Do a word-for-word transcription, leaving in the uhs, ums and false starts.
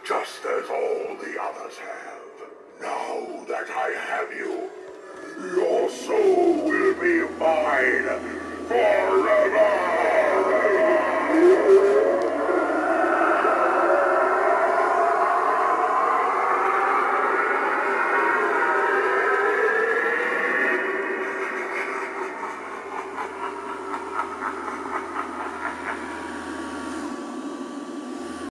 just as all the others have. Now that I have you